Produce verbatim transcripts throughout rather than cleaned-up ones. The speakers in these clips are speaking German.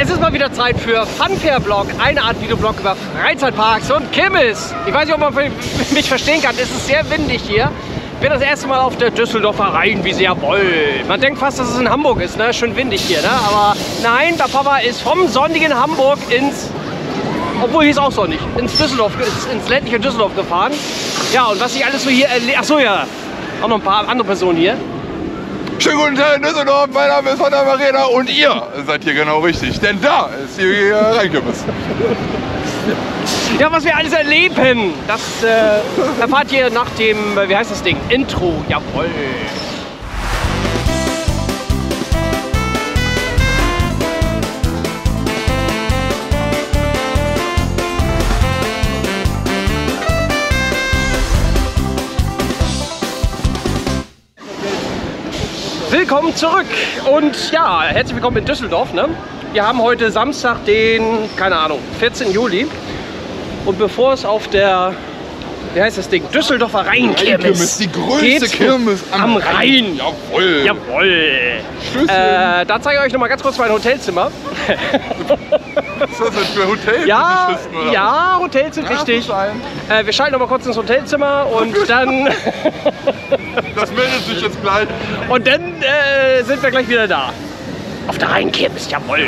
Es ist mal wieder Zeit für Funfair-Blog, eine Art Videoblog über Freizeitparks und Kirmes. Ich weiß nicht, ob man mich verstehen kann, es ist sehr windig hier. Ich bin das erste Mal auf der Düsseldorfer Rheinwiese, jawohl. Man denkt fast, dass es in Hamburg ist, ne? Schön windig hier, ne? Aber nein, der Papa ist vom sonnigen Hamburg ins, obwohl hier ist auch sonnig, ins Düsseldorf, ins, ins ländliche Düsseldorf gefahren. Ja, und was ich alles so hier erlebt, ach so, ja, auch noch ein paar andere Personen hier. Schönen guten Tag in Düsseldorf, mein Name ist Honda Marina und ihr seid hier genau richtig, denn da ist hier Rheinkirmes. Ja, was wir alles erleben, das äh, erfahrt ihr nach dem, wie heißt das Ding, Intro, jawohl. Willkommen zurück und ja, herzlich willkommen in Düsseldorf. Ne? Wir haben heute Samstag, den, keine Ahnung, vierzehnten Juli. Und bevor es auf der, wie heißt das Ding, Düsseldorfer Rheinkirmes, die größte Kirmes am, am Rhein. Rhein. Jawohl. Jawohl. Äh, da zeige ich euch noch mal ganz kurz mein Hotelzimmer. Was ist das denn für Hotel? Ja, ja, Hotels sind ja, wichtig. Äh, wir schalten noch mal kurz ins Hotelzimmer und dann... Das meldet sich jetzt gleich. Und dann äh, sind wir gleich wieder da. Auf der Rheinkirmes, jawohl.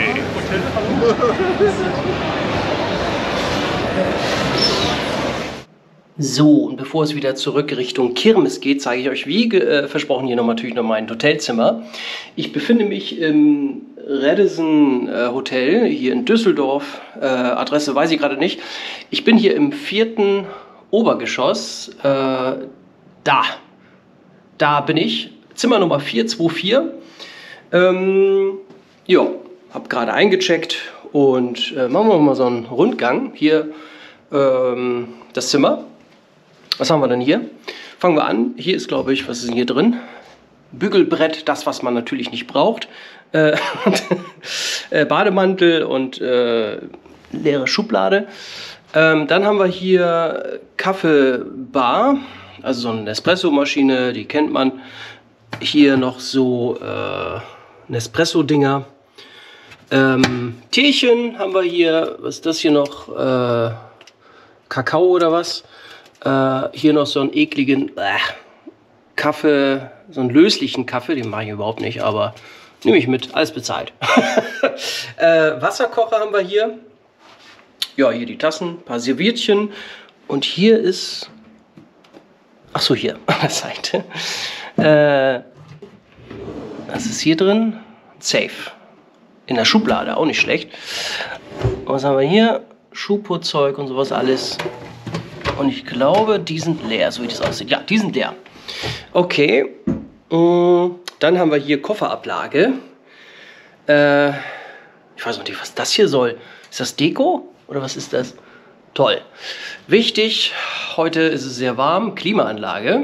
So, und bevor es wieder zurück Richtung Kirmes geht, zeige ich euch, wie äh, versprochen, hier noch natürlich noch mein Hotelzimmer. Ich befinde mich im Radisson äh, Hotel hier in Düsseldorf. Äh, Adresse weiß ich gerade nicht. Ich bin hier im vierten Obergeschoss. Äh, da. Da bin ich. Zimmer Nummer vier zwei vier. Ähm, ja, habe gerade eingecheckt und äh, machen wir mal so einen Rundgang. Hier ähm, das Zimmer. Was haben wir denn hier? Fangen wir an. Hier ist, glaube ich, was ist denn hier drin? Bügelbrett, das, was man natürlich nicht braucht. Äh, äh, Bademantel und äh, leere Schublade. Ähm, dann haben wir hier Kaffeebar, also so eine Espresso-Maschine, die kennt man. Hier noch so äh, Nespresso-Dinger. Ähm, Teechen haben wir hier. Was ist das hier noch? Äh, Kakao oder was? Äh, hier noch so einen ekligen äh, Kaffee, so einen löslichen Kaffee, den mache ich überhaupt nicht, aber nehme ich mit, alles bezahlt. äh, Wasserkocher haben wir hier. Ja, hier die Tassen, ein paar Serviettchen. Und hier ist, ach so, hier an der Seite. Äh, was ist hier drin? Safe. In der Schublade, auch nicht schlecht. Was haben wir hier? Schuhputzzeug und sowas alles. Und ich glaube, die sind leer, so wie das aussieht. Ja, die sind leer. Okay. Dann haben wir hier Kofferablage. Äh, ich weiß noch nicht, was das hier soll. Ist das Deko? Oder was ist das? Toll. Wichtig, heute ist es sehr warm. Klimaanlage.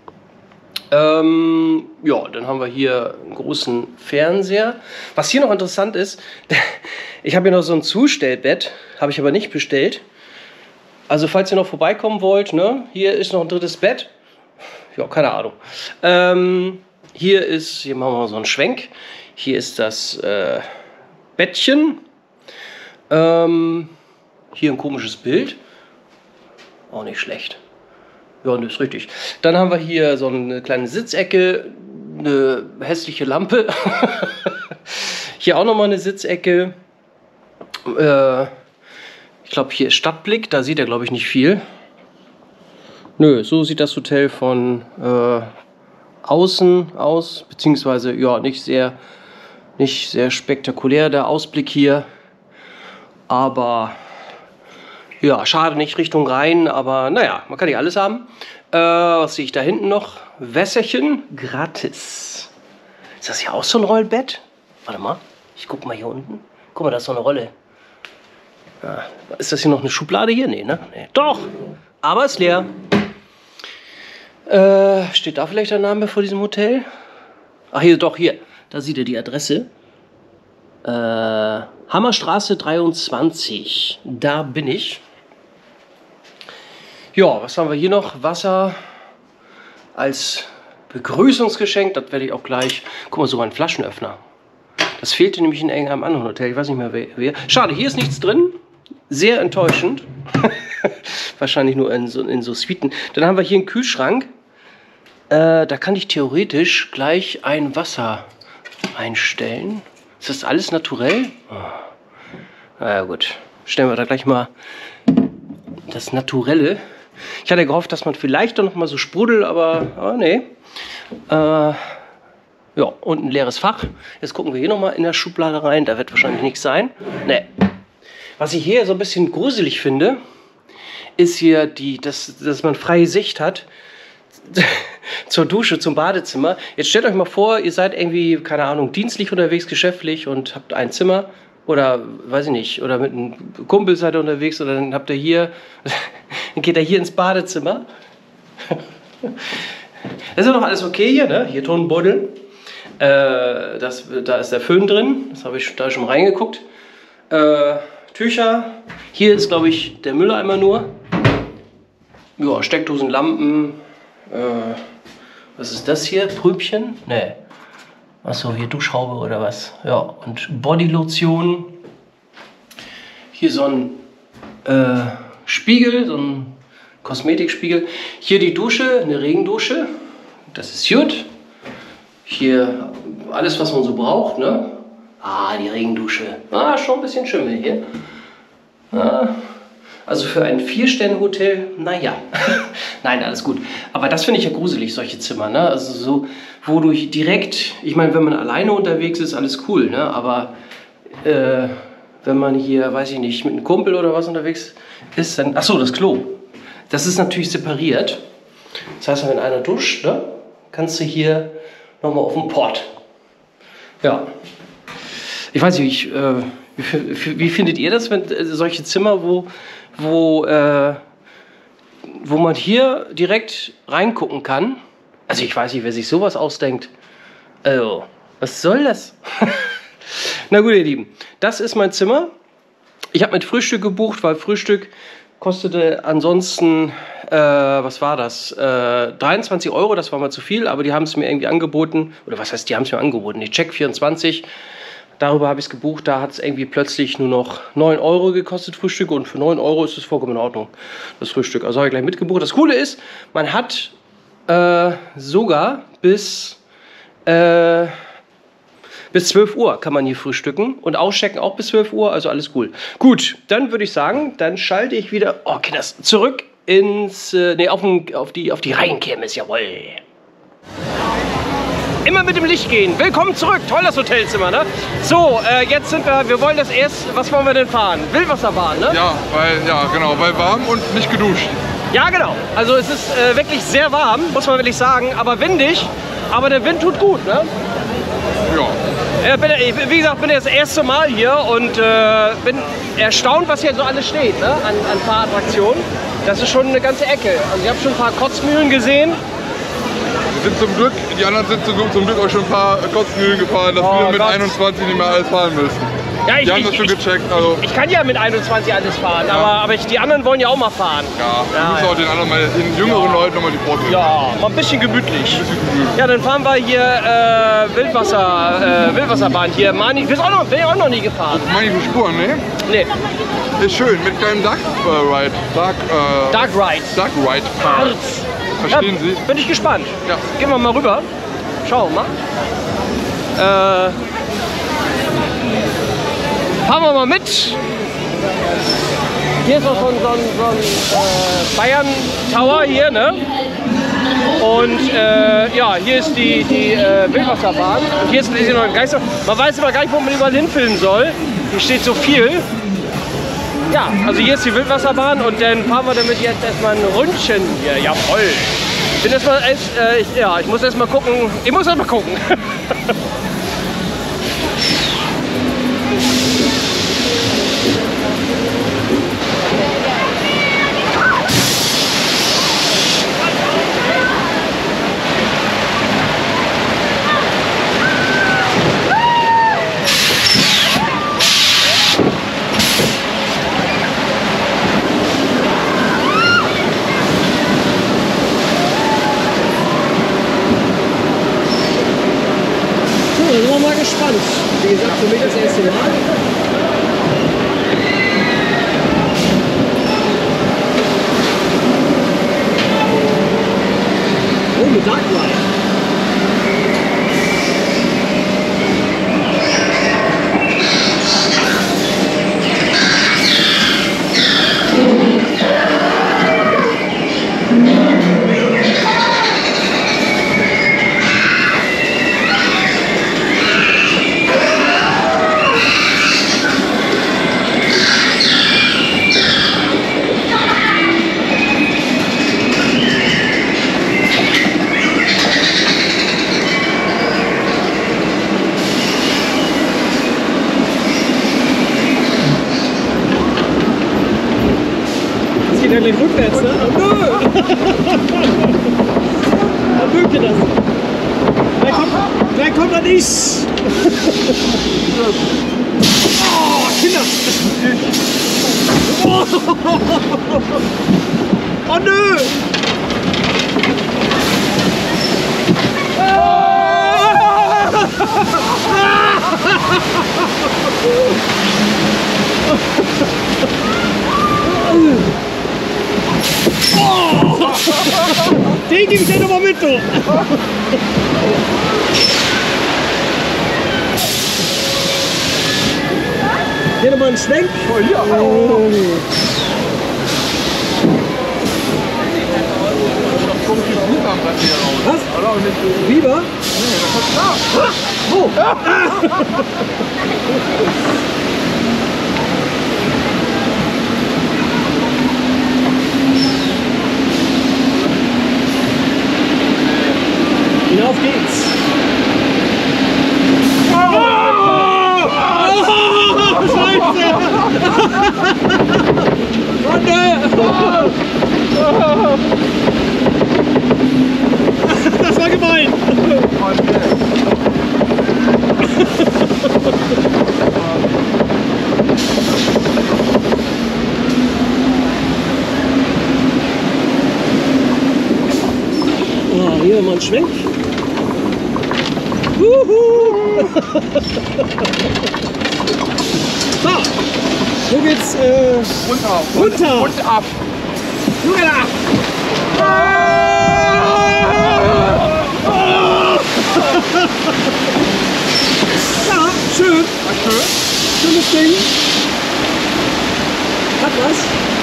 Ähm, ja, dann haben wir hier einen großen Fernseher. Was hier noch interessant ist, ich habe hier noch so ein Zustellbett, habe ich aber nicht bestellt. Also falls ihr noch vorbeikommen wollt, ne, hier ist noch ein drittes Bett. Ja, keine Ahnung. Ähm, hier ist, hier machen wir mal so einen Schwenk. Hier ist das äh, Bettchen. Ähm, hier ein komisches Bild. Auch nicht schlecht. Ja, das ist richtig. Dann haben wir hier so eine kleine Sitzecke, eine hässliche Lampe. Hier auch nochmal eine Sitzecke. Äh, ich glaube, hier ist Stadtblick, da sieht er, glaube ich, nicht viel. Nö, so sieht das Hotel von äh, außen aus, beziehungsweise, ja, nicht sehr, nicht sehr spektakulär, der Ausblick hier. Aber... ja, schade, nicht Richtung Rhein, aber naja, man kann nicht alles haben. Äh, was sehe ich da hinten noch? Wässerchen, gratis. Ist das hier auch so ein Rollbett? Warte mal, ich guck mal hier unten. Guck mal, da ist so eine Rolle. Ja, ist das hier noch eine Schublade hier? Nee, ne? Nee. Doch, aber ist leer. Äh, steht da vielleicht der Name vor diesem Hotel? Ach, hier, doch, hier. Da sieht ihr die Adresse. Äh, Hammerstraße dreiundzwanzig. Da bin ich. Ja, was haben wir hier noch? Wasser als Begrüßungsgeschenk. Das werde ich auch gleich... Guck mal, so ein Flaschenöffner. Das fehlte nämlich in irgendeinem anderen Hotel. Ich weiß nicht mehr wer. Schade, hier ist nichts drin. Sehr enttäuschend. Wahrscheinlich nur in so, in so Suiten. Dann haben wir hier einen Kühlschrank. Äh, da kann ich theoretisch gleich ein Wasser einstellen. Ist das alles naturell? Oh. Na ja, gut. Stellen wir da gleich mal das Naturelle. Ich hatte gehofft, dass man vielleicht doch noch mal so sprudelt, aber, aber nee. Äh, ja, und ein leeres Fach. Jetzt gucken wir hier noch mal in der Schublade rein. Da wird wahrscheinlich nichts sein. Nee. Was ich hier so ein bisschen gruselig finde, ist hier, die, dass, dass man freie Sicht hat zur Dusche, zum Badezimmer. Jetzt stellt euch mal vor, ihr seid irgendwie, keine Ahnung, dienstlich unterwegs, geschäftlich und habt ein Zimmer. Oder, weiß ich nicht, oder mit einem Kumpel seid ihr unterwegs oder dann habt ihr hier, dann geht er hier ins Badezimmer. Das ist ja noch alles okay hier, ne? Hier Tonbeutel. Äh, das, da ist der Föhn drin, das habe ich da schon reingeguckt. Äh, Tücher. Hier ist, glaube ich, der Mülleimer nur. Ja, Steckdosen, Lampen. Äh, was ist das hier? Prübchen? Nee. Achso, hier Duschhaube oder was? Ja, und Bodylotion. Hier so ein äh, Spiegel, so ein Kosmetikspiegel. Hier die Dusche, eine Regendusche. Das ist gut. Hier alles, was man so braucht, ne? Ah, die Regendusche. Ah, schon ein bisschen Schimmel hier. Ah, also für ein Vier-Sterne-Hotel, naja. Nein, alles gut. Aber das finde ich ja gruselig, solche Zimmer, ne? Also so, wo du direkt, ich meine, wenn man alleine unterwegs ist, alles cool, ne? Aber äh, wenn man hier, weiß ich nicht, mit einem Kumpel oder was unterwegs ist, dann, achso, das Klo. Das ist natürlich separiert. Das heißt, wenn einer duscht, ne, kannst du hier nochmal auf den Port. Ja. Ich weiß nicht, ich, äh, wie, wie findet ihr das, wenn äh, solche Zimmer, wo, wo, äh, wo man hier direkt reingucken kann? Also ich weiß nicht, wer sich sowas ausdenkt. Also, was soll das? Na gut, ihr Lieben, das ist mein Zimmer. Ich habe mit Frühstück gebucht, weil Frühstück kostete ansonsten, äh, was war das, äh, dreiundzwanzig Euro, das war mal zu viel, aber die haben es mir irgendwie angeboten, oder was heißt, die haben es mir angeboten, ich check vierundzwanzig, darüber habe ich es gebucht, da hat es irgendwie plötzlich nur noch neun Euro gekostet, Frühstück, und für neun Euro ist es vollkommen in Ordnung, das Frühstück, also habe ich gleich mitgebucht. Das Coole ist, man hat äh, sogar bis, äh, bis zwölf Uhr kann man hier frühstücken und auschecken auch bis zwölf Uhr, also alles cool. Gut, dann würde ich sagen, dann schalte ich wieder, oh Kinders, zurück ins, äh, nee, auf, den, auf die, auf die Rheinkirmes, jawohl. Immer mit dem Licht gehen. Willkommen zurück, toll das Hotelzimmer, ne? So, äh, jetzt sind wir, wir wollen das erst, was wollen wir denn fahren? Wildwasserbahn, ne? Ja, weil, ja, genau, weil warm und nicht geduscht. Ja, genau. Also es ist äh, wirklich sehr warm, muss man wirklich sagen, aber windig, aber der Wind tut gut, ne? Ja. Ja, bin, wie gesagt, bin das erste Mal hier und äh, bin erstaunt, was hier so alles steht, ne? an, an Fahrattraktionen. Das ist schon eine ganze Ecke. Also ich habe schon ein paar Kotzmühlen gesehen. Wir sind zum Glück, die anderen sind zum, zum Glück auch schon ein paar Kotzmühlen gefahren, dass Oh wir mit Gott. einundzwanzig nicht mehr alles fahren müssen. Ja, ich, die haben ich, das schon ich, gecheckt. Also. Ich kann ja mit einundzwanzig alles fahren, ja. aber, aber ich, die anderen wollen ja auch mal fahren. Ja, wir Ja, müssen ja. auch den anderen, mal, den jüngeren Ja. Leuten nochmal die Vorteile. Ja, mal ein bisschen gemütlich. Ein bisschen gemütlich. Ja, dann fahren wir hier äh, Wildwasser, äh, Wildwasserbahn hier. Mani, bin auch noch, bin ich auch noch nie gefahren. Manche Spuren, ne? Nee, Ist schön, mit kleinem Duck äh, Ride. Duck, äh, Dark Ride. Duck Ride. Harz. Verstehen Ja, Sie? bin ich gespannt. Ja. Gehen wir mal rüber. Schauen wir mal. Äh, fahren wir mal mit. Hier ist noch so ein, so ein, so ein äh, Bayern Tower hier, ne? Und äh, ja, hier ist die, die äh, Wildwasserbahn. Und hier ist, ist hier noch ein Geister. Man weiß immer gar nicht, wo man überall hinfilmen soll. Hier steht so viel. Ja, also hier ist die Wildwasserbahn und dann fahren wir damit jetzt erstmal ein Ründchen hier. Jawohl. Ich bin erstmal, äh, ich, ja, ich muss erstmal gucken. Ich muss erstmal gucken. erste Mal. Oh, eine Dark Ride. Ja, gleich rückwärts, ne? Oh, nö! Dann mögt ihr das. Gleich kommt, gleich kommt dann ich! Oh, Kinder! Oh, oh nö! Oh. Den gebe ich dir nochmal mit, du! Hier nochmal einen Schwenk. Oh, ja. Oh. Was? Biber? Nee, das ist klar. Wo? Hinauf geht's! Oh! Oh! Scheiße! Oh ne! Das war gemein! Oh, hier mal ein Schwenk. So, wo geht's? Äh, runter, runter und ab. Junge da! Ja, schön. Schön. Schönes Ding. Hat was.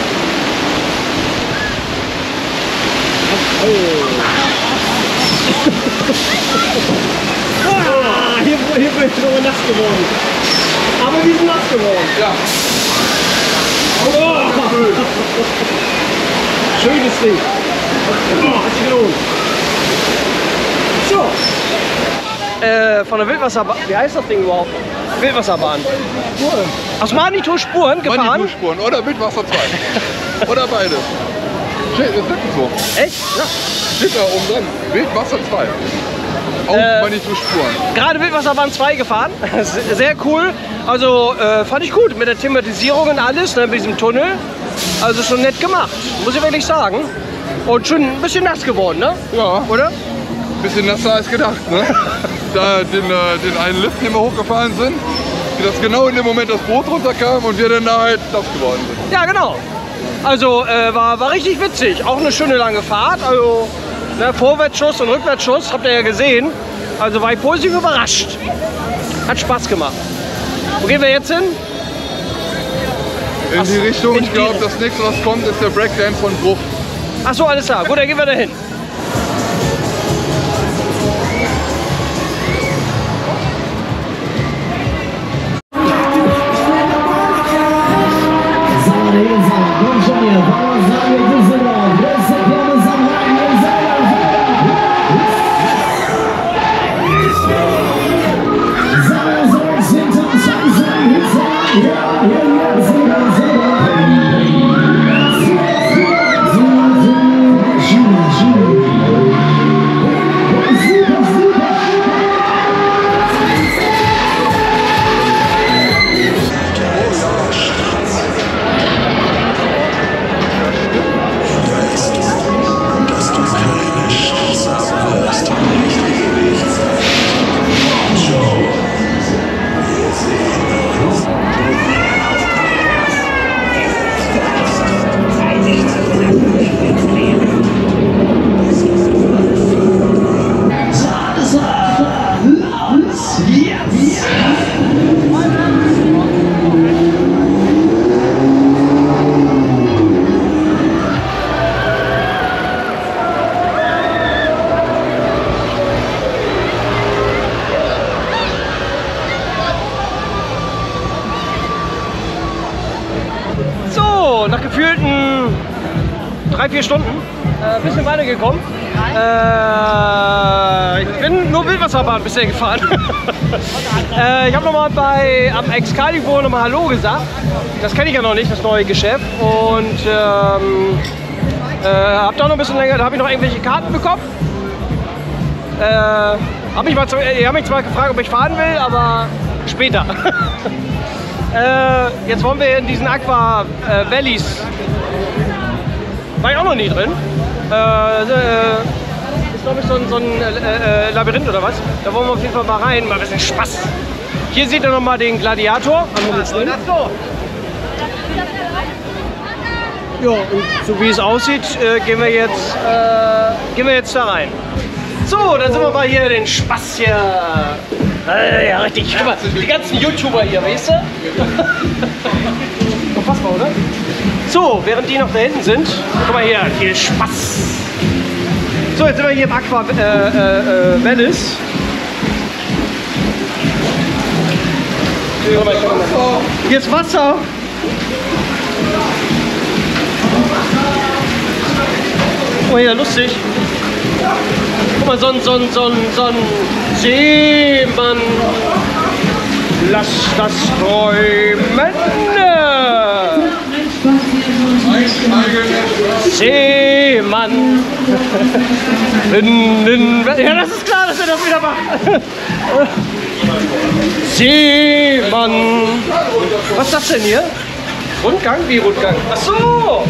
Oh. Ah, hier, hier bin ich nochmal nass geworden. Aber wir sind nass geworden. Ja. Oh. Schönes Ding. Oh, hat sich gelohnt. So. Äh, von der Wildwasserbahn. Wie heißt das Ding überhaupt? Wildwasserbahn. Spuren. Aus Manitou-Spuren gefahren? Manitou-Spuren oder Wildwasser zwei. Oder beide. Steht, ist wirklich so. Echt? Ja. Steht da oben dran. Wildwasser zwei. Auf Äh, Manitou-Spuren. Gerade Wildwasserbahn zwei gefahren. Sehr cool. Also äh, fand ich gut mit der Thematisierung und alles, ne, mit diesem Tunnel. Also schon nett gemacht, muss ich wirklich sagen. Und schon ein bisschen nass geworden, ne? Ja. Oder? Bisschen nasser als gedacht, ne? Da den, äh, den einen Lift, den wir hochgefahren sind, dass genau in dem Moment das Boot runterkam und wir dann da halt nass geworden sind. Ja, genau. Also äh, war, war richtig witzig. Auch eine schöne lange Fahrt. Also ne, Vorwärtsschuss und Rückwärtsschuss, habt ihr ja gesehen. Also war ich positiv überrascht. Hat Spaß gemacht. Wo gehen wir jetzt hin? In die Ach, Richtung, in ich die glaube, Richtung. das nächste, was kommt, ist der Breakdance von Bruch. Ach so, alles klar. Gut, dann gehen wir dahin. Joe, wir sehen So, nach gefühlten drei, vier Stunden ein äh, bisschen weitergekommen. Äh, ich bin nur Wildwasserbahn bisher gefahren. äh, ich habe nochmal bei am Excalibur nochmal Hallo gesagt. Das kenne ich ja noch nicht, das neue Geschäft. Und ähm, äh, habe da noch ein bisschen länger, da habe ich noch irgendwelche Karten bekommen. Äh, hab mich mal, die haben mich zwar gefragt, ob ich fahren will, aber später. äh, jetzt wollen wir in diesen Aqua äh, Valleys. War ich auch noch nie drin. Äh, äh, ist glaube ich so ein, so ein äh, äh, Labyrinth oder was. Da wollen wir auf jeden Fall mal rein, mal ein bisschen Spaß. Hier seht ihr noch mal den Gladiator. Ja, und so wie es aussieht, äh, gehen, wir jetzt, äh, gehen wir jetzt da rein. So, dann sind wir mal hier den Spaß hier. Äh, ja, richtig. Guck mal, die ganzen YouTuber hier, weißt du? Unfassbar, oder? So, während die noch da hinten sind, guck mal hier, viel Spaß. So, jetzt sind wir hier im Aqua äh, äh, äh, Valleys. Hier ist Wasser. Oh ja, lustig. Guck mal, so ein, so ein, so ein, so ein Seemann. Lass das träumen. Seemann. Ja, das ist klar, dass er das wieder macht. Seemann. Was ist das denn hier? Rundgang? Wie Rundgang? Ach so.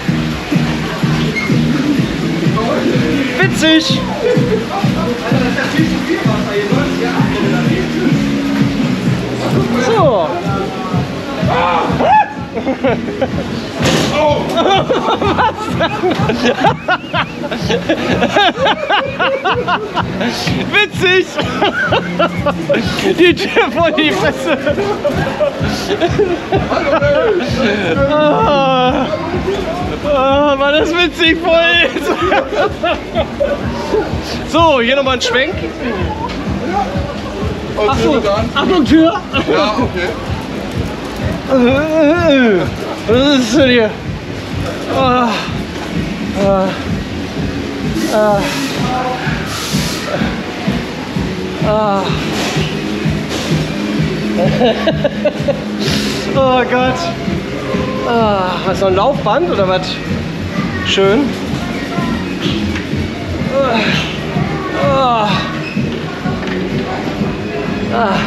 Witzig. So. Oh. Witzig! Die Tür vor die Fresse! Ah, ah, war das witzig voll! So, hier nochmal ein Schwenk. Achtung, Achtung, Tür! Ja, okay. Was ist denn hier? Ah, ah, ah, ah. Oh Gott. Ah, was ist so ein Laufband oder was? Schön. Ah. Ah.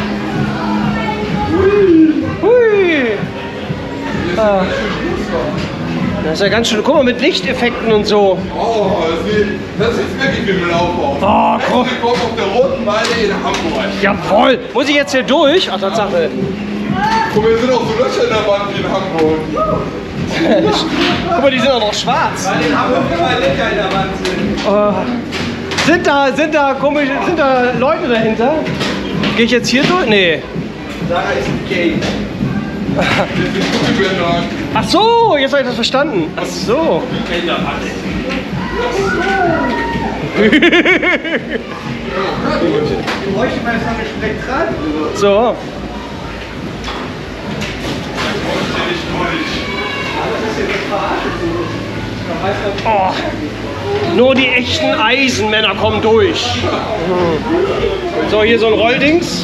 Hui. Ah. Das ist ja ganz schön. Guck mal, mit Lichteffekten und so. Oh, das ist wirklich wie im Laufbau. Oh, guck. Ich komme auf der Roten Meile in Hamburg. Jawohl. Muss ich jetzt hier durch? Ach, Tatsache. Guck mal, hier sind auch so Löcher in der Wand wie in Hamburg. Guck mal, die sind auch noch schwarz. Weil in Hamburg immer Löcher in der Wand sind. Oh. Sind da, sind da komische, sind da Leute dahinter? Gehe ich jetzt hier durch? Nee. Sarah ist gay. Ach so, jetzt habe ich das verstanden. Ach so. Ich bräuchte mal so eine Spektral. So. Oh. Nur die echten Eisenmänner kommen durch. So, hier so ein Rolldings.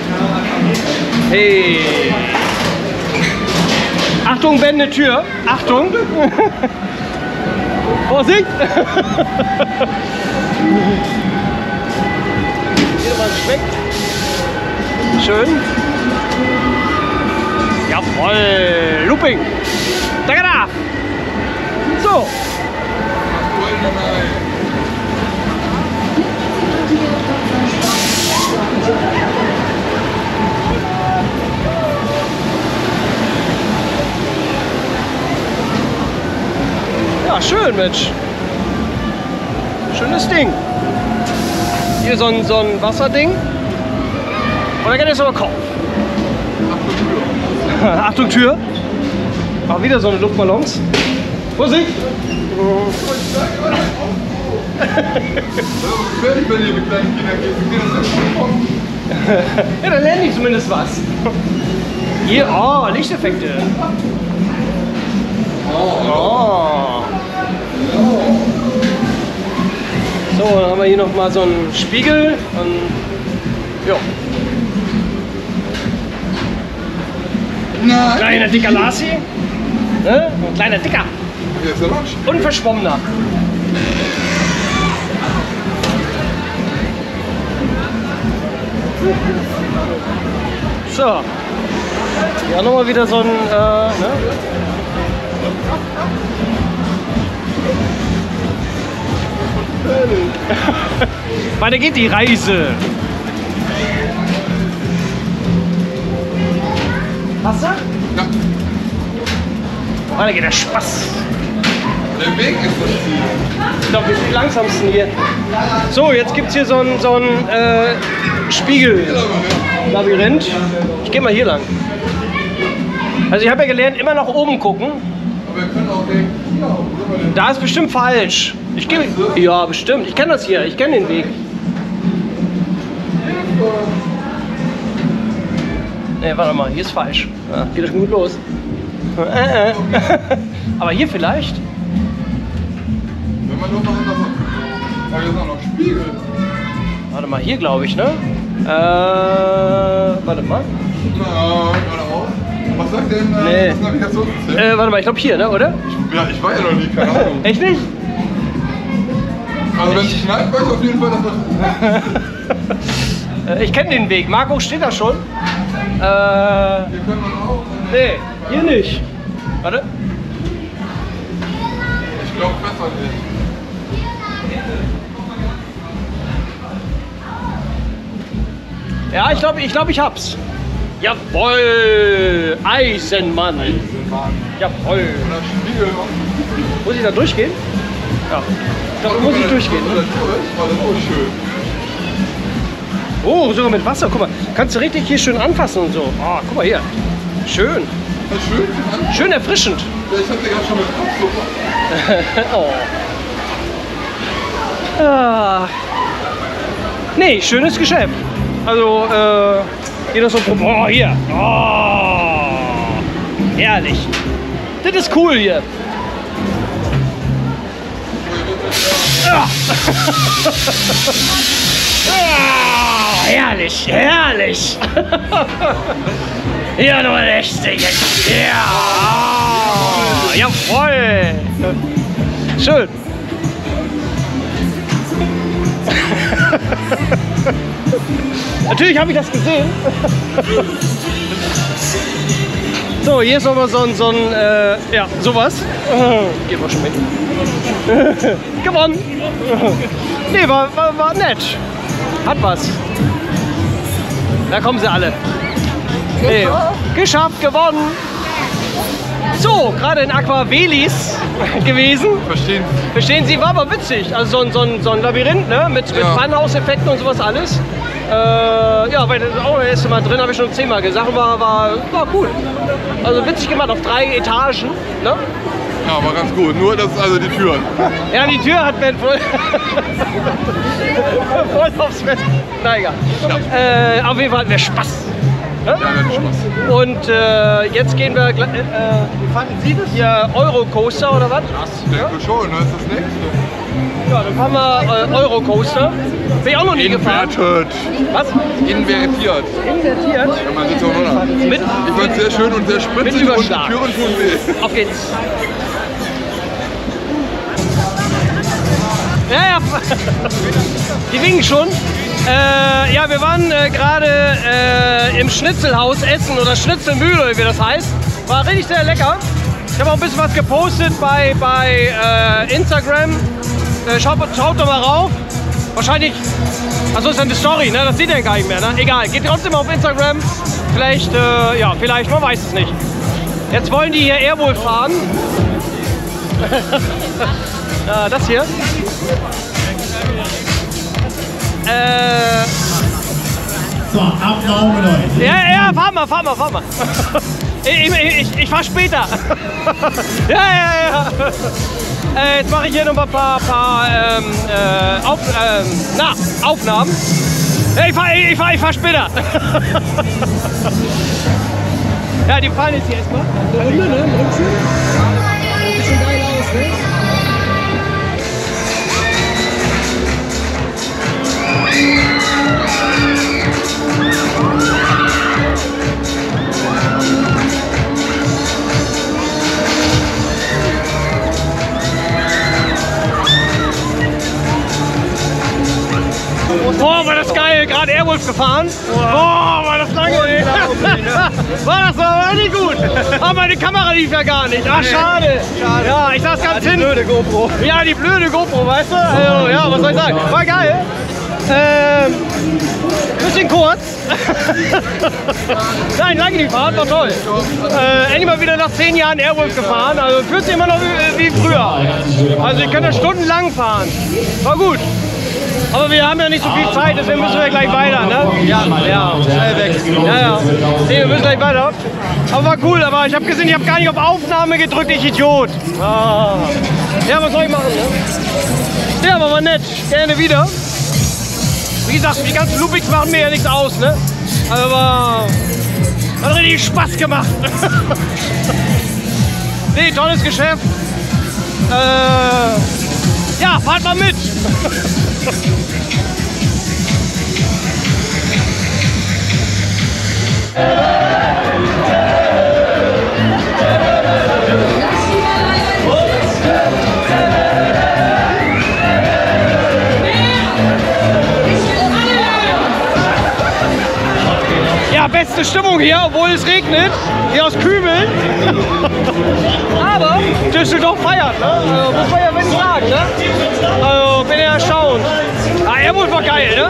Hey. Achtung, wende Tür. Achtung. Vorsicht. Hier mal Schwenk. Schön. Jawohl. Looping. Tagada. So. Ja, schön, Mensch. Schönes Ding. Hier so ein, so ein Wasserding. Und dann geht es aber kaufen. Achtung, Tür. Auch wieder so eine Luftballons. Vorsicht! Ja, dann lernen die zumindest was. Hier, oh, Lichteffekte. Oh. So, dann haben wir hier noch mal so einen Spiegel. Und, ja. Nein. Kleiner dicker Lassi. Ne? Ein kleiner dicker. Hier ist der Lunch. Unverschwommener. So. Ja, nochmal wieder so ein. Äh, ne? Weiter geht die Reise. Hast du? Ja. Weiter geht der Spaß. Der Weg ist das Ziel. Ich glaube, wir sind die langsamsten hier. So, jetzt gibt es hier so ein, so ein äh, Spiegel-Labyrinth. Ich gehe mal hier lang. Also ich habe ja gelernt, immer nach oben gucken. Aber wir können auch den hier auf. Da ist bestimmt falsch. Ich gehe. Ja, bestimmt. Ich kenne das hier. Ich kenne den Weg. Ne, warte mal. Hier ist falsch. Ja, geht doch schon gut los. Äh, äh. Aber hier vielleicht? Wenn man doch mal anders macht. Aber hier ist auch noch Spiegel. Warte mal, hier glaube ich, ne? Äh, warte mal. Na, geradeaus. Was sagt denn äh, Nee. das Navigationssystem? Äh, warte mal, ich glaube hier, ne, oder? Ja, ich war ja noch nie, keine Ahnung. Echt nicht? Also wenn es schneit, weiß ich auf jeden Fall, dass das... Äh, ich kenne den Weg. Marco steht da schon. Äh, Hier können wir auch... nee, hier nicht. Warte. Ich glaube besser nicht. Ja, ich glaube, ich, glaub, ich hab's. Jawohl! Eisenmann! Jawohl! Oder Spiegel. Muss ich da durchgehen? Ja. Da muss ich durchgehen. Oder Ne? durch, war das auch schön. Oh, sogar mit Wasser. Guck mal, kannst du richtig hier schön anfassen und so. Oh, guck mal hier. Schön. Das ist schön. Schön erfrischend. Ja, ich hatte gerade schon mit Kopfsuppe. Oh. Ah. Nee, schönes Geschäft. Also, äh, jeder so, oh, hier. Oh, herrlich. Das ist cool hier. Ah. Ah, herrlich, herrlich. Ja, nur lästig jetzt. Ja, ah, jawohl. Schön. Natürlich habe ich das gesehen. So, hier ist nochmal so ein, so ein äh, ja, sowas. Geht mal schon mit. Gewonnen. Nee, war, war, war nett. Hat was. Da kommen sie alle. Nee, geschafft, gewonnen. So, gerade in Aquavelis gewesen. Verstehen. Verstehen Sie, war aber witzig. Also so ein, so ein, so ein Labyrinth, ne? Mit, mit Ja. Funhouse-Effekten und sowas alles. Äh, ja, weil das auch das erste Mal drin, habe ich schon zehnmal gesagt. War, war, war cool. Also witzig gemacht, auf drei Etagen. Ne? Ja, war ganz gut. Nur das, also die Türen. Ja, die Tür hat Ben voll, voll aufs Bett. Na egal. Äh, auf jeden Fall hatten wir Spaß. Ne? Ja, wir hatten Spaß. Und äh, jetzt gehen wir, gl- äh, wie fanden Sie das? Hier Eurocoaster oder was? Ich denke schon, das ist das nächste. Ja, dann fahren wir äh, Eurocoaster. Bin ich auch noch nie gefahren. Inverted. Was? Invertiert. Invertiert? Ja, man sitzt auch noch da. Mit, Ich fand es sehr schön und sehr mit spritzig und die Überschlag. Türen tun weh. Auf geht's. Ja, ja. Die winken schon. Äh, ja, wir waren äh, gerade äh, im Schnitzelhaus essen oder Schnitzelmühle, wie das heißt. War richtig sehr lecker. Ich habe auch ein bisschen was gepostet bei, bei äh, Instagram. Äh, schaut, schaut doch mal rauf. Wahrscheinlich, achso, ist ja eine Story, ne? Das seht ihr gar nicht mehr, ne? Egal, geht trotzdem auf Instagram. Vielleicht, äh, ja, vielleicht, man weiß es nicht. Jetzt wollen die hier Airwohl fahren. äh, das hier. Äh, So, Abnahme Leute. ja, ja, fahr mal, fahr mal, fahr mal. Ich, ich, ich, ich fahr später. Ja, ja, ja. Äh, jetzt mache ich hier noch mal ein paar, paar ähm, äh, auf, ähm, na, Aufnahmen. Ja, ich fahr, ich fahr, ich fahr später. Ja, die fahren jetzt hier erstmal. Da hinten, ne? sieht schon geil aus, ne? Boah, war das geil, gerade Airwolf gefahren. Boah, war das lange, ey. War das war nicht gut. Aber meine Kamera lief ja gar nicht. Ach, schade. Ja, ich saß ganz hinten. Die blöde GoPro. Ja, die blöde GoPro, weißt du? Also, ja, was soll ich sagen? War geil. Ähm, bisschen kurz. Nein, lange die Fahrt, war toll. Äh, endlich mal wieder nach zehn Jahren Airwolf gefahren. Also fühlt sich immer noch wie, wie früher. Also ich kann da stundenlang fahren. War gut. Aber wir haben ja nicht so viel Zeit, deswegen müssen wir gleich weiter, ne? Ja, ja, schnell weg. Ja, ja. Nee, wir müssen gleich weiter. Aber war cool, aber ich habe gesehen, ich habe gar nicht auf Aufnahme gedrückt, ich Idiot. Ah. Ja, was soll ich machen, ne? Ja, aber war nett. Gerne wieder. Wie gesagt, die ganzen Loopings machen mir ja nichts aus, ne? Aber hat richtig Spaß gemacht. Nee, tolles Geschäft. Äh, ja, fahrt mal mit. Ja, beste Stimmung hier, obwohl es regnet. Hier aus Kübeln. Aber Düsseldorf feiert, ne? Also, muss man ja wenn sagen, ne? Also bin ja erstaunt. Ah, Airwolf war geil, ne?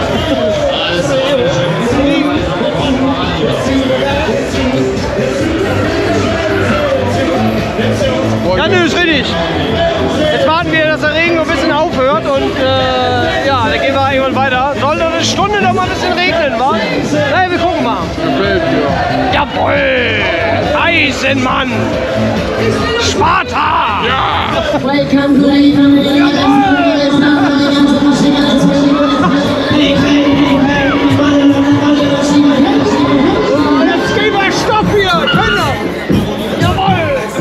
Ja, nö, ist richtig. Jetzt warten wir, dass der Regen ein bisschen aufhört und äh, ja, dann gehen wir irgendwann weiter. Soll doch eine Stunde noch mal ein bisschen regnen, wa? Naja, wir gucken mal. Jawohl! Eisenmann! Sparta! Ja! Jetzt gehen wir Stopp hier! Kinder! Jawohl!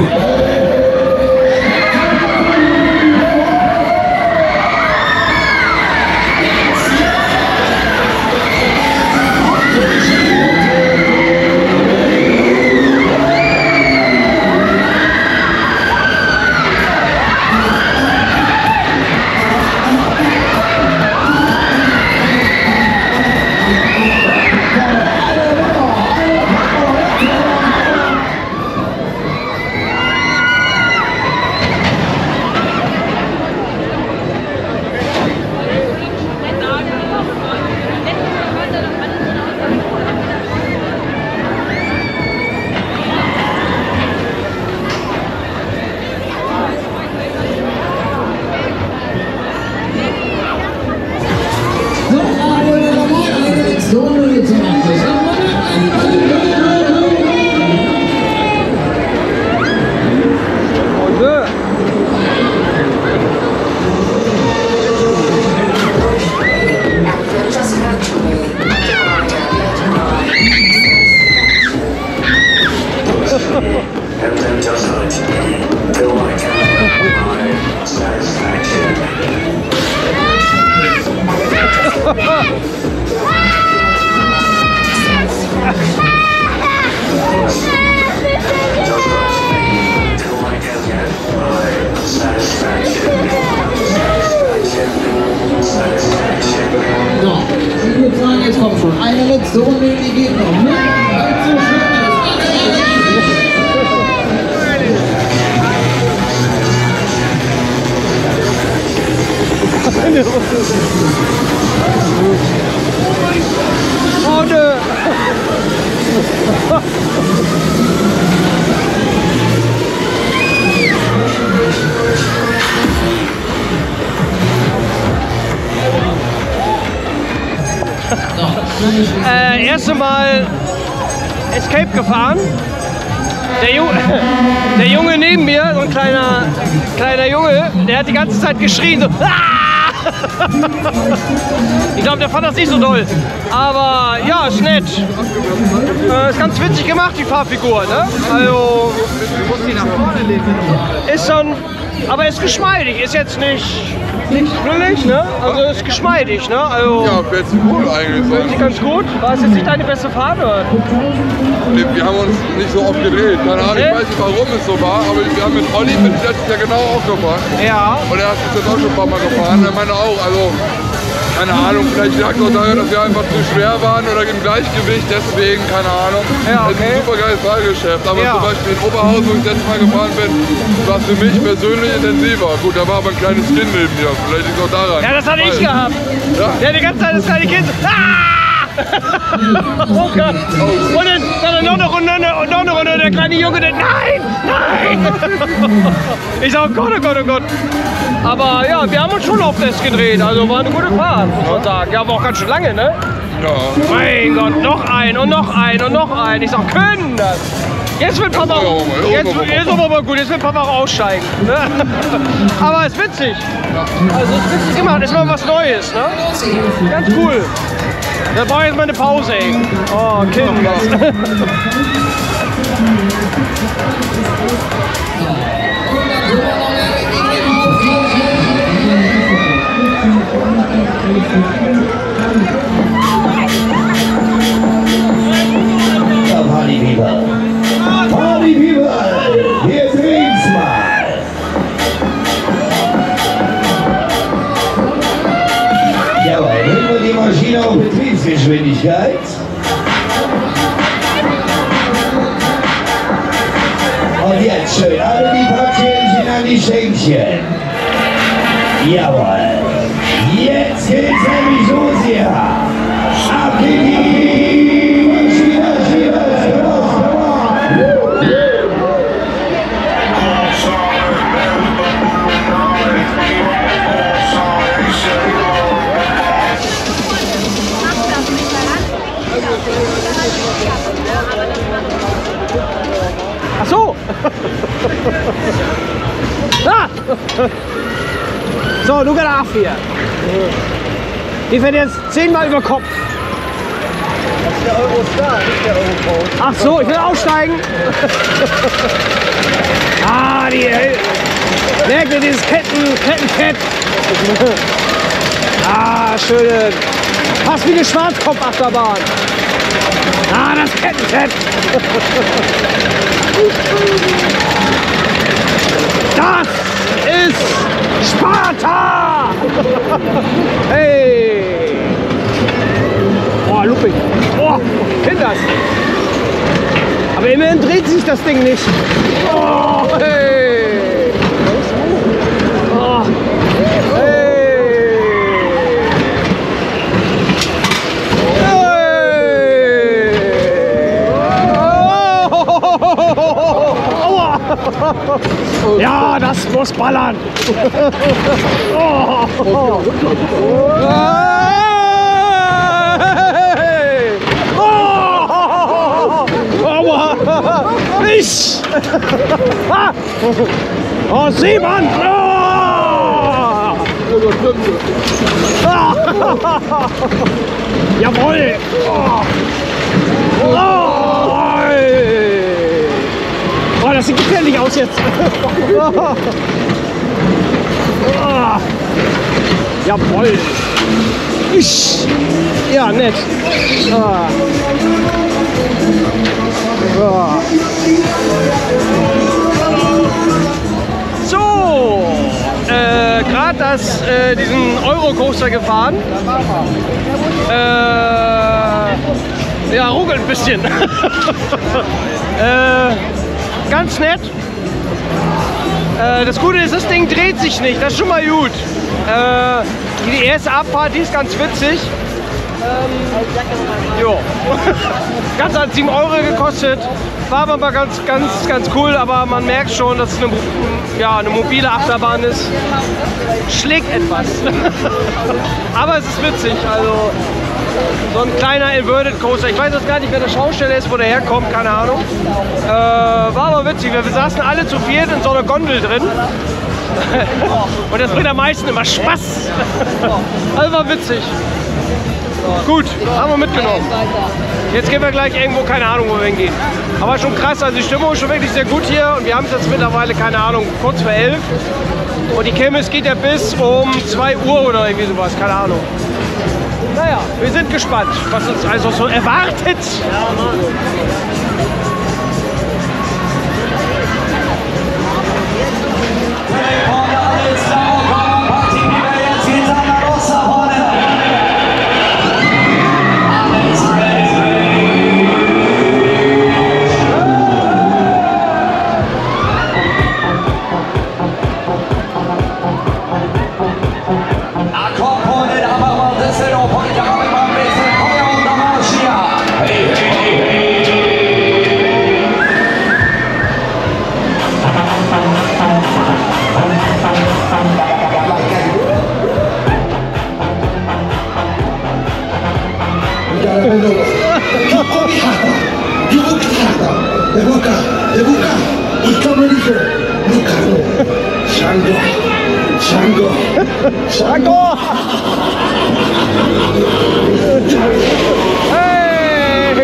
Jetzt kommt schon eine letzte Runde, die geht noch, ne? Also schön Oh, nö. äh, erste Mal Escape gefahren. Der Junge, der Junge neben mir, so ein kleiner, kleiner Junge, der hat die ganze Zeit geschrien, so, ah! Ich glaube, der fand das nicht so doll. Aber ja, ist nett. Äh, ist ganz witzig gemacht, die Fahrfigur, ne? Also, ist schon, aber ist geschmeidig. Ist jetzt nicht, nicht schnullig, ne? Also ist geschmeidig, ne? Also, Ja, fährt sich gut eigentlich. fährt sich ganz gut. War es jetzt nicht deine beste Fahrt, oder? Nee, wir haben uns nicht so oft gedreht. Keine Ahnung, ich weiß nicht, warum es so war, aber wir haben mit Olli bin ich letztes Jahr genau auch gefahren. Ja. Und er hat sich jetzt auch schon ein paar Mal gefahren. Er meinte auch, also, keine Ahnung, vielleicht lag es auch daran, dass wir einfach zu schwer waren oder im Gleichgewicht, deswegen, keine Ahnung. Ja, okay. Das ist ein super geiles Fahrgeschäft. Aber Ja. zum Beispiel in Oberhausen, wo ich letztes Mal gefahren bin, war es für mich persönlich intensiver. Gut, da war aber ein kleines Kind neben mir. Vielleicht liegt es auch daran. Ja, das hatte ich Weil- gehabt. Ja? Der die ganze Zeit das kleine Kind. Ah! Oh Gott. Und dann, dann noch eine Runde, und noch eine Runde, und der kleine Junge, der, nein, nein. Ich sag, oh Gott, oh Gott, oh Gott. Aber ja, wir haben uns schon auf das gedreht, also war eine gute Fahrt, muss man sagen. Ja, aber auch ganz schön lange, ne? Ja. Mein Gott, noch ein und noch ein und noch ein. Ich sag, können das. Jetzt wird Papa, Ja, ja, ja, jetzt, ja, ja. jetzt aber mal gut, jetzt wird Papa auch aussteigen. Ne? Aber es ist witzig. Also es ist witzig gemacht, ist mal was Neues, ne? Ganz cool. Da brauche ich jetzt mal eine Pause, ey. Oh, Kind. Ja, Party People. Party People. Wir drehen's mal. Jawohl, bringen wir die Maschine auf Betriebsgeschwindigkeit. Und jetzt schön alle die Partierchen an die Schenkchen. Jawohl. Jetzt geht's nämlich los hier. Ab in die Maschine, Maschine, come on, come on. Ach so. Ah. So, du darf hier. Die fährt jetzt zehnmal über Kopf. Das ist der Eurostar, nicht der Europol. Ach so, ich will aussteigen. Ah, die äh, merkt ihr dieses Ketten, Kettenfett. Ah, schöne. Fast wie eine Schwarzkopf-Achterbahn. Ah, das Kettenfett. Das ist Sparta. Hey. Oh, luppig. Oh, kennt das. Aber immerhin dreht sich das Ding nicht. Oh, hey. Oh, hey. Hey. Ja, das muss ballern. Oh. Hey. Oh. Aua. Ich. Oh, Seemann. Oh. Jawohl. Oh. Oh. Oh, das sieht gefährlich aus jetzt. Oh. Oh. Jawohl. Ich. Ja, nett. Ah. Ah. So, äh, gerade das, äh, diesen Eurocoaster gefahren. Äh, ja, ruckelt ein bisschen. äh, ganz nett. Äh, das Gute ist, das Ding dreht sich nicht. Das ist schon mal gut. Äh, die erste Abfahrt, die ist ganz witzig. Ähm, jo. Ganz hat sieben Euro gekostet. War aber ganz, ganz, ganz cool, aber man merkt schon, dass es eine, ja, eine mobile Achterbahn ist. Schlägt etwas. Aber es ist witzig. Also so ein kleiner Inverted Coaster. Ich weiß jetzt gar nicht, wer der Schausteller ist, wo der herkommt, keine Ahnung. Äh, war aber auch witzig. Wir saßen alle zu viert in so einer Gondel drin. Und das bringt am meisten immer Spaß. Also war witzig. Gut, haben wir mitgenommen. Jetzt gehen wir gleich irgendwo, keine Ahnung, wo wir hingehen. Aber schon krass, also die Stimmung ist schon wirklich sehr gut hier. Und wir haben es jetzt mittlerweile, keine Ahnung, kurz vor elf. Und die Kirmes geht ja bis um zwei Uhr oder irgendwie sowas, keine Ahnung. Naja, wir sind gespannt, was uns also so erwartet. Ja, Mann. Shango! Hey!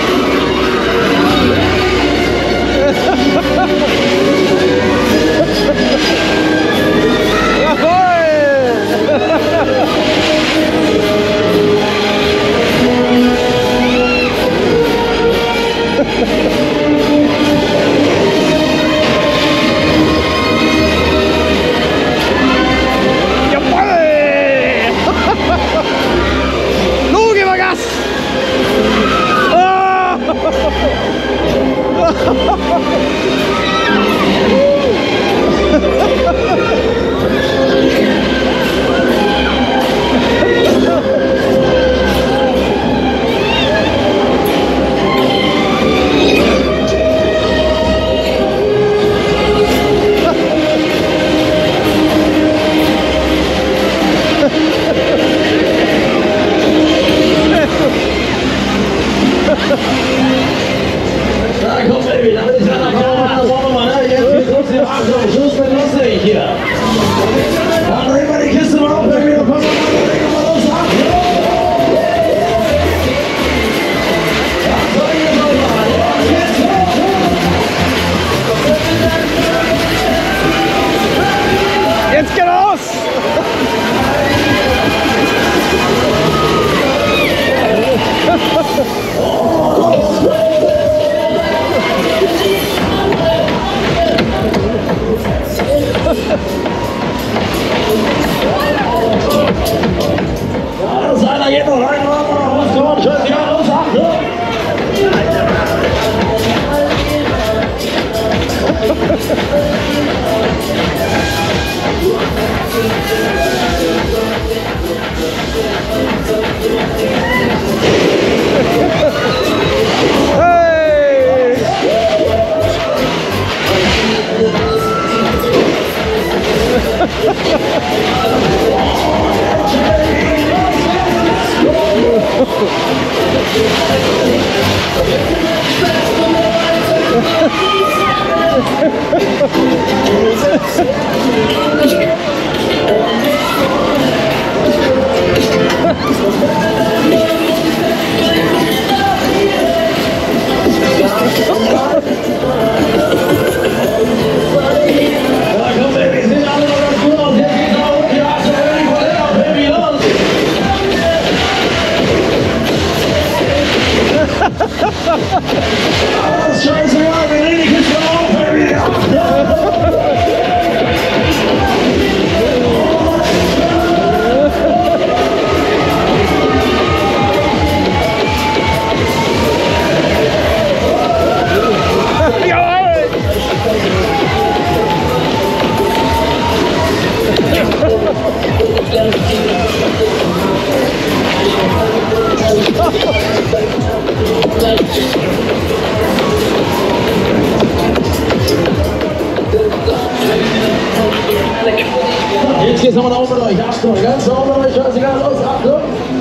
Jetzt geht's nochmal nach oben mit euch. Achtung, ganz nach oben mit euch. Scheißegal, los, Achtung.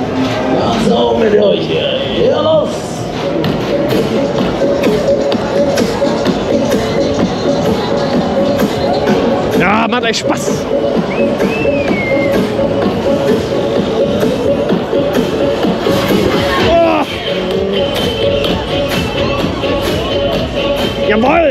Ganz nach oben mit euch hier. Ja, los. Ah, macht echt Spaß. Oh. Jawohl!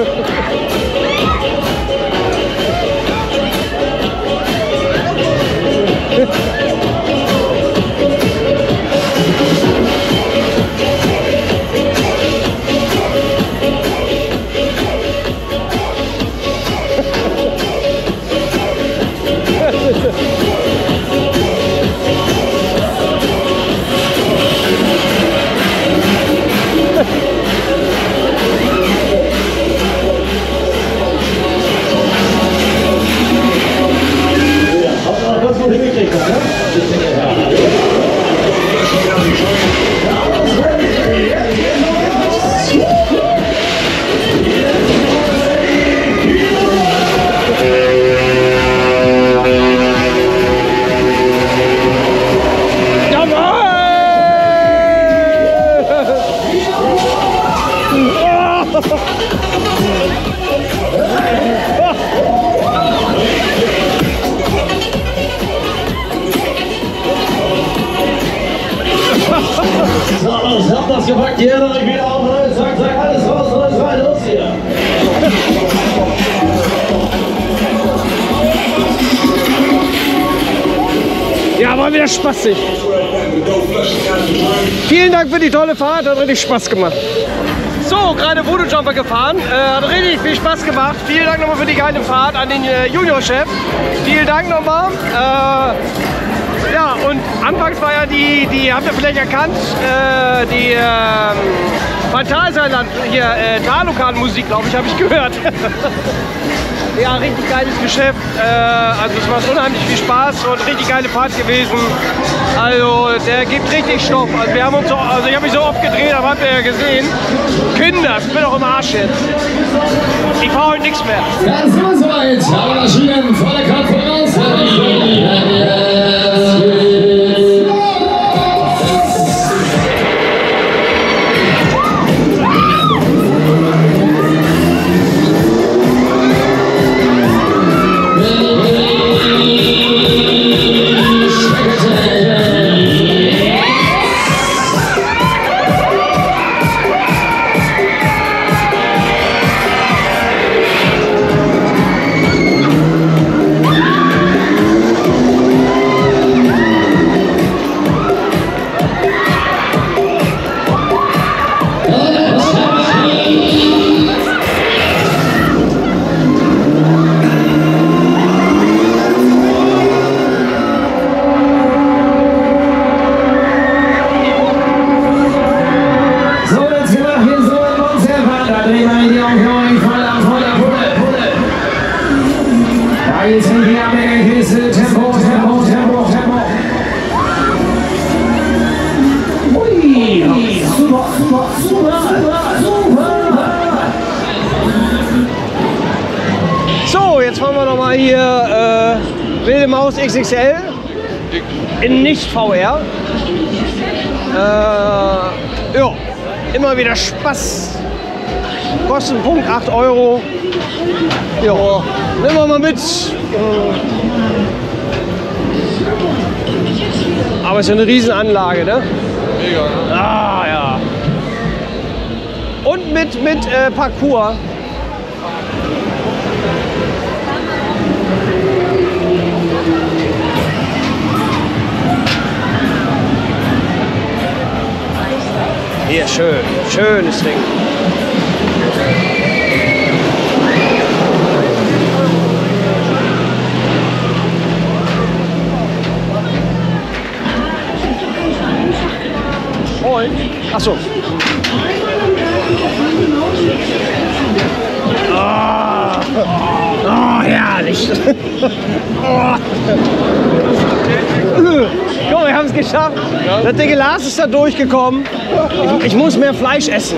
Ich hab das gepackt hier, direkt wieder auf, zack, zack, alles raus, alles rein, los hier. Ja, war wieder spaßig. Vielen Dank für die tolle Fahrt, hat richtig Spaß gemacht. So, gerade Voodoo-Jumper gefahren, äh, hat richtig viel Spaß gemacht. Vielen Dank nochmal für die geile Fahrt an den äh, Junior-Chef. Vielen Dank nochmal. Äh, Ja, und anfangs war ja die, die habt ihr vielleicht erkannt, äh, die äh, Phantasialand, hier äh, Talokan-Musik, glaube ich, habe ich gehört. Ja, richtig geiles Geschäft, äh, also es macht unheimlich viel Spaß und richtig geile Fahrt gewesen. Also der gibt richtig Stoff. Also wir haben uns so, also ich habe mich so oft gedreht, aber habt ihr ja gesehen. Kinder, ich bin auch im Arsch jetzt. Ich fahre heute nichts mehr. Ganz immer soweit, aber marschieren, volle Kraft voraus. So, jetzt fahren wir noch mal hier äh, Wilde Maus X X L in Nicht-V R. Äh, ja, immer wieder Spaß. Kostet Punkt acht Euro. Ja, nehmen wir mal mit. Aber es ist ja eine Riesenanlage, ne? Mega, ne? Ah, ja. Und mit, mit äh, Parcours. Hier, schön. Schönes Ding. Moin. Ach so. Ah, oh, herrlich. Oh. Guck mal, wir haben es geschafft. Ja. Das dicke Glas ist da durchgekommen. Ich, ich muss mehr Fleisch essen.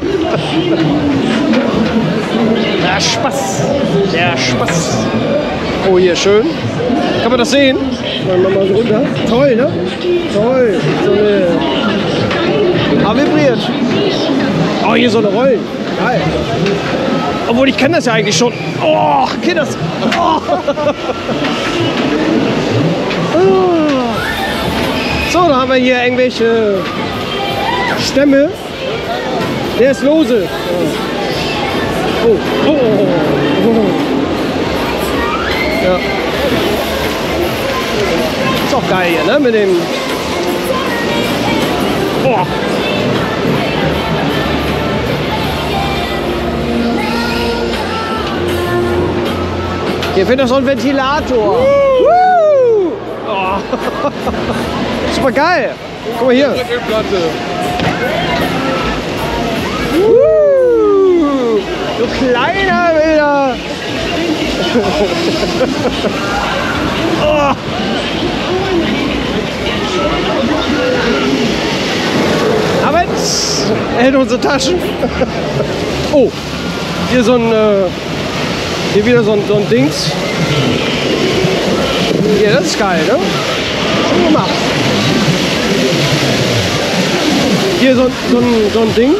Der Spaß. Der Spaß. Oh, hier schön. Kann man das sehen? Mal, mal so runter. Toll, ne? Toll. So eine. Ah, vibriert. Oh, hier so eine Rollen. Geil. Oh, Obwohl, ich kenne das ja eigentlich schon. Oh, kenn das. Oh. So, da haben wir hier irgendwelche Stämme. Der ist lose. Oh, oh, oh, oh. Ja. Ist auch geil hier, ne? Mit dem. Oh. Hier fehlt noch so ein Ventilator. Uh. Oh. Super geil. Guck mal hier. Uh. Du kleiner Wilder. Oh. Aber jetzt hält unsere Taschen. Oh, hier so ein, äh, hier wieder so ein, so ein Dings. Hier, das ist geil, ne? Schön gemacht. Hier so, so, ein, so ein Ding.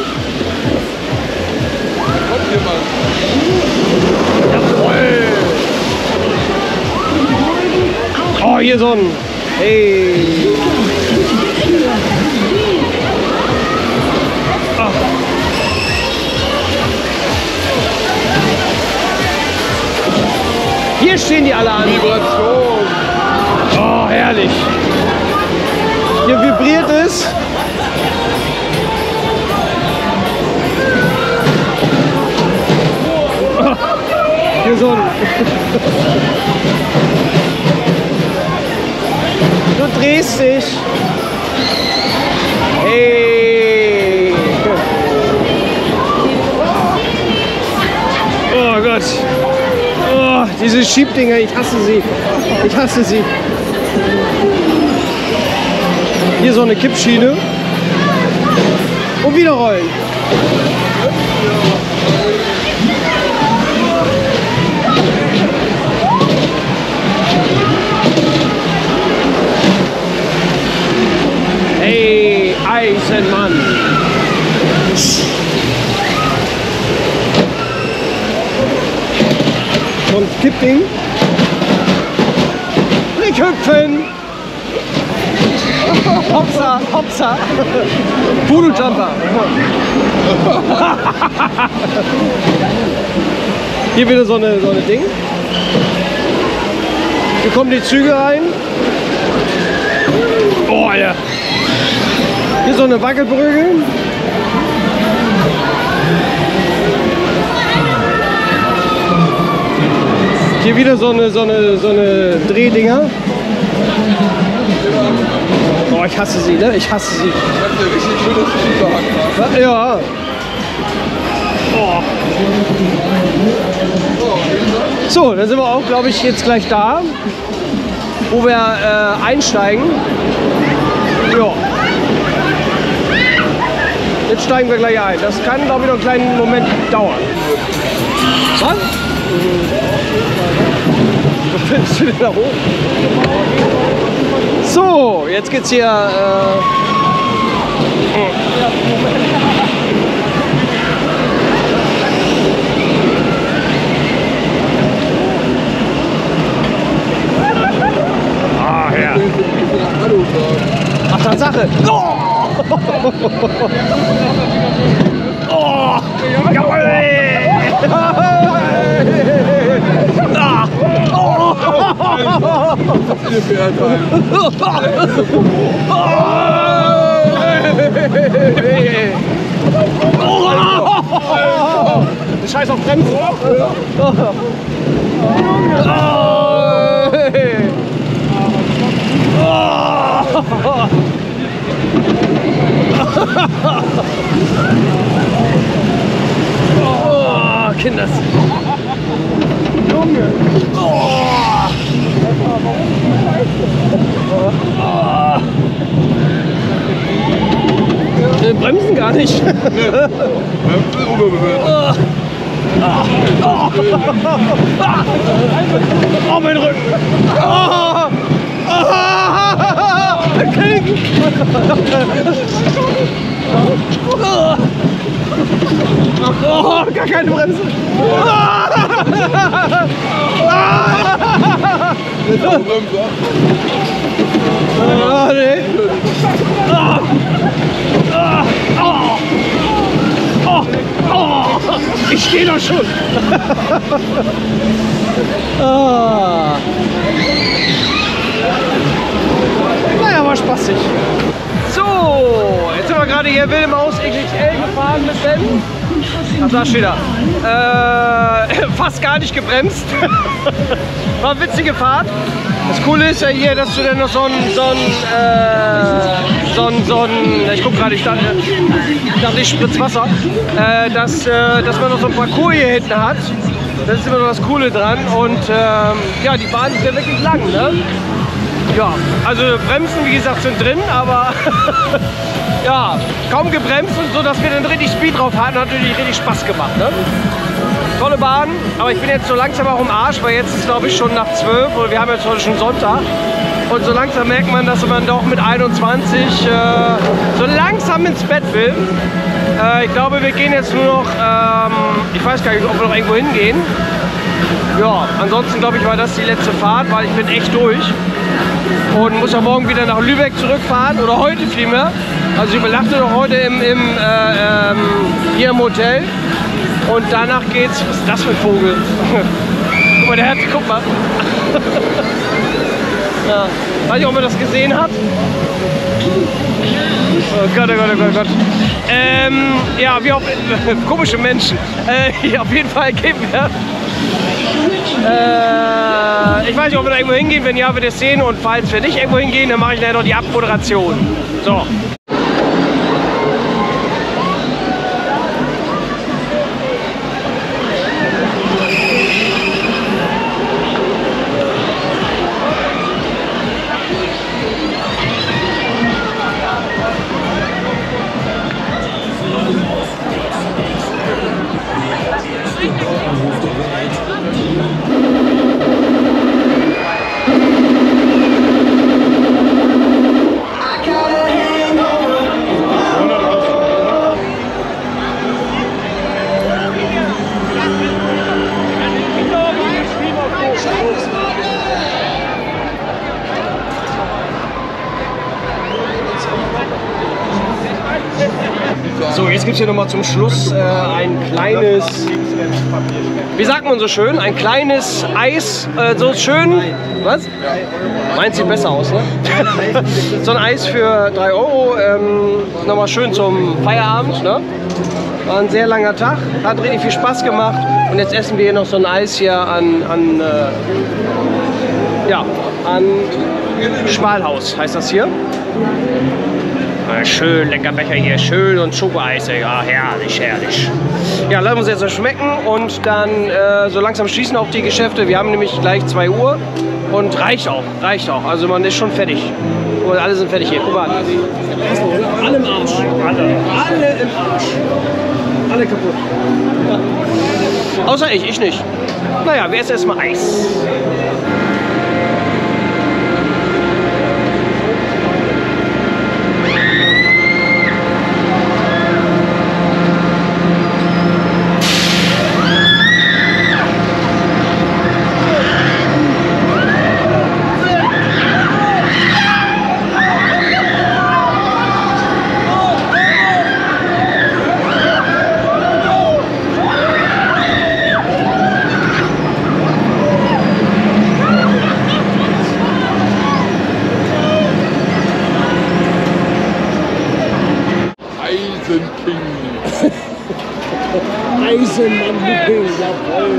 Jawohl. Oh, hier so ein. Hey. Oh. Hier stehen die alle an. Vibration. Oh, herrlich. Hier vibriert es. Oh. Hier so ein. Du drehst dich. Hey. Oh Gott. Oh, diese Schiebdinger, ich hasse sie. Ich hasse sie. Hier so eine Kippschiene. Und wieder rollen. Hey, Eisenmann. So ein Kippding. Nicht hüpfen. Hopsa, hopsa. Pudeljumper. Hier wieder so eine, so eine Ding. Hier kommen die Züge rein. Oh ja. Hier so eine Wackelbrücke. Hier wieder so eine, so eine, so eine Drehdinger. Oh, ich hasse sie, ne? Ich hasse sie. Das ist richtig schönes Schieberhack. Ja. Oh. So, dann sind wir auch, glaube ich, jetzt gleich da, wo wir äh, einsteigen. Ja. Jetzt steigen wir gleich ein. Das kann, glaube ich, noch einen kleinen Moment dauern. Was? Wo findest du denn da hoch? So, jetzt geht's hier. Äh ah, ja. Ach, Tatsache. Oh! Oh! Jawohl! Ah! Oh! Scheiß auf Bremsen! Oh, Kinders! Junge! Oh. Oh. Wir bremsen gar nicht. Oh. Oh. Oh, mein Rücken! Oh. Oh. King. Oh. Oh, gar keine Bremse. Oh, nee. Oh. Oh. Oh. Oh. Ich stehe doch schon. Oh. Naja, war spaßig. So, jetzt sind wir gerade hier Wilde Maus X X L gefahren mit Ben. Ach, da steht er. Äh, fast gar nicht gebremst. War eine witzige Fahrt. Das Coole ist ja hier, dass du dann noch so ein, so ein, äh, so ein, so ein ich guck gerade, ich dachte, ich dachte, ich spritz Wasser, äh, dass, äh, dass man noch so ein Parcours hier hinten hat. Das ist immer noch das Coole dran und ähm, ja, die Bahn ist ja wirklich lang, ne? Ja, also Bremsen, wie gesagt, sind drin, aber ja, kaum gebremst und so, dass wir dann richtig Speed drauf hatten, hat natürlich richtig Spaß gemacht, ne? Tolle Bahn, aber ich bin jetzt so langsam auch im Arsch, weil jetzt ist, glaube ich, schon nach zwölf und wir haben jetzt heute schon Sonntag. Und so langsam merkt man, dass man doch mit einundzwanzig äh, so langsam ins Bett will. Äh, ich glaube, wir gehen jetzt nur noch, ähm, ich weiß gar nicht, ob wir noch irgendwo hingehen. Ja, ansonsten glaube ich, war das die letzte Fahrt, weil ich bin echt durch. Und muss ja morgen wieder nach Lübeck zurückfahren, oder heute vielmehr. Also ich übernachte doch heute im, im, äh, ähm, hier im Hotel. Und danach geht's, was ist das für ein Vogel? Guck mal, der hat, guck mal. Ja, weiß nicht, ob man das gesehen hat. Oh Gott, oh Gott, oh Gott, oh Gott. Ähm, ja, wie auch komische Menschen. Äh, auf jeden Fall gehen wir. Äh, ich weiß nicht, ob wir da irgendwo hingehen. Wenn ja, wird ihr es sehen. Und falls wir nicht irgendwo hingehen, dann mache ich leider noch die Abmoderation. So. So, jetzt gibt es hier nochmal zum Schluss äh, ein kleines, wie sagt man so schön, ein kleines Eis, äh, so schön, was? Meins sieht besser aus, ne? So ein Eis für drei Euro, ähm, nochmal schön zum Feierabend, ne? War ein sehr langer Tag, hat richtig viel Spaß gemacht und jetzt essen wir hier noch so ein Eis hier an, an äh, ja, an Schmalhaus heißt das hier. Schön lecker Becher hier, schön und Schokoeis, ja, herrlich, herrlich. Ja, lassen wir uns jetzt mal schmecken und dann äh, so langsam schließen auch die Geschäfte. Wir haben nämlich gleich zwei Uhr und reicht auch, reicht auch. Also man ist schon fertig. Und alle sind fertig hier, guck mal. Alle im Arsch. Alle. Alle im Arsch. Alle kaputt. Ja. Außer ich, ich nicht. Naja, wir essen erstmal Eis. Eisenmann-Looping, jawohl!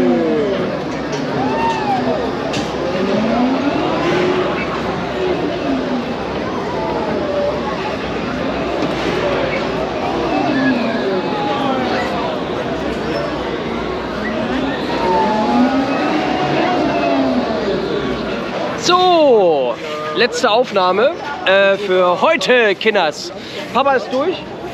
So, letzte Aufnahme äh, für heute, Kinders. Papa ist durch.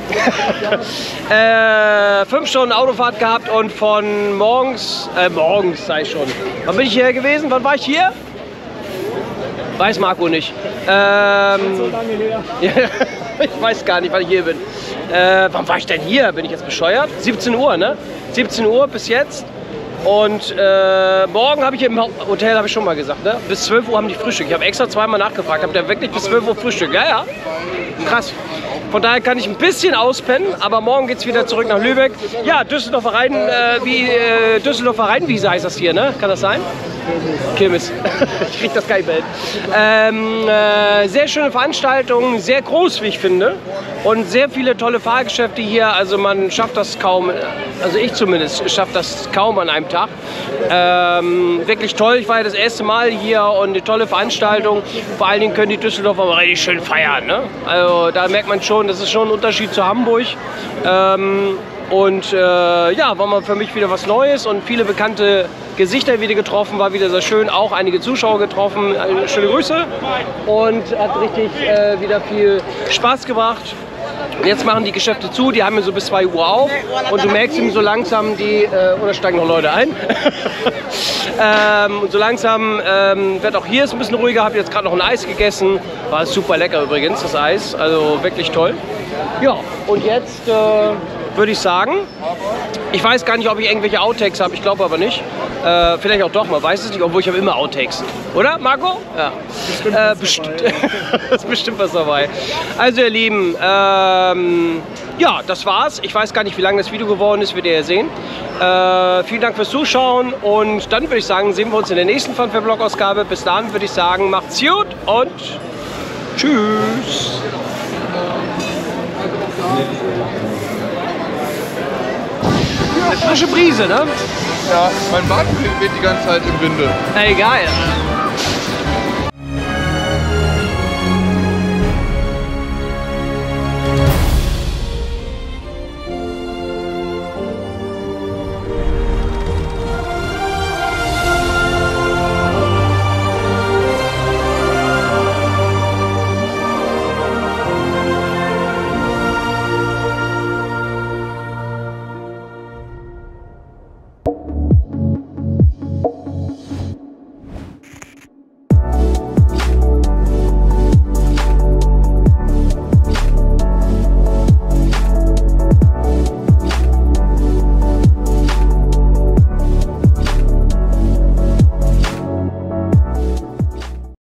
äh, fünf Stunden Autofahrt gehabt und von morgens, äh, morgens sei schon. Wann bin ich hierher gewesen? Wann war ich hier? Weiß Marco nicht. Ähm, So lange her. Ich weiß gar nicht, wann ich hier bin. Äh, wann war ich denn hier? Bin ich jetzt bescheuert? siebzehn Uhr, ne? siebzehn Uhr bis jetzt. Und äh, morgen habe ich im Hotel, habe ich schon mal gesagt, ne? Bis zwölf Uhr haben die Frühstück. Ich habe extra zweimal nachgefragt. Habt ihr wirklich bis zwölf Uhr Frühstück? Ja, ja. Krass. Von daher kann ich ein bisschen auspennen, aber morgen geht es wieder zurück nach Lübeck. Ja, Düsseldorfer Rhein, äh, wie äh, Düsseldorfer Rheinwiese heißt das hier, ne? Kann das sein? Kirmes. Ich krieg das gar nicht mehr hin. Ähm, äh, sehr schöne Veranstaltung, sehr groß, wie ich finde. Und sehr viele tolle Fahrgeschäfte hier. Also man schafft das kaum, also ich zumindest, schafft das kaum an einem Tag. Ähm, wirklich toll. Ich war ja das erste Mal hier und eine tolle Veranstaltung. Vor allen Dingen können die Düsseldorfer mal richtig schön feiern. Ne? Also da merkt man schon, das ist schon ein Unterschied zu Hamburg. Ähm, Und äh, ja, war mal für mich wieder was Neues und viele bekannte Gesichter wieder getroffen, war wieder sehr schön, auch einige Zuschauer getroffen, äh, schöne Grüße und hat richtig äh, wieder viel Spaß gebracht. Und jetzt machen die Geschäfte zu, die haben ja so bis zwei Uhr auf und du merkst eben so langsam die, äh, oder steigen noch Leute ein, ähm, und so langsam ähm, wird auch hier ist ein bisschen ruhiger, habe jetzt gerade noch ein Eis gegessen, war super lecker übrigens das Eis, also wirklich toll. Ja, und jetzt äh, würde ich sagen, ich weiß gar nicht, ob ich irgendwelche Outtakes habe, ich glaube aber nicht. Äh, vielleicht auch doch, man weiß es nicht, obwohl ich habe immer Outtakes. Oder, Marco? Ja. Bestimmt, äh, best ist bestimmt was dabei. Also ihr Lieben, ähm, ja, das war's. Ich weiß gar nicht, wie lange das Video geworden ist, werdet ihr ja sehen. Äh, vielen Dank fürs Zuschauen und dann würde ich sagen, sehen wir uns in der nächsten Funfair-Blog-Ausgabe. Bis dahin würde ich sagen, macht's gut und tschüss. Eine frische Brise, ne? Ja, mein Bart weht die ganze Zeit im Winde. Ey, geil.